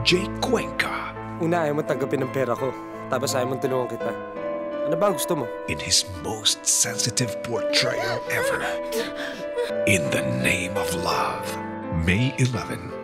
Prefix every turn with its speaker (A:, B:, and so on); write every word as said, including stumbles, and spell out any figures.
A: Jake Cuenca.
B: Una, ayaw mo tanggapin ang pera ko. Tapos ayaw mong tulungan kita. Ano ba ang gusto mo?
A: In his most sensitive portrayal ever. In the Name of Love. May eleventh.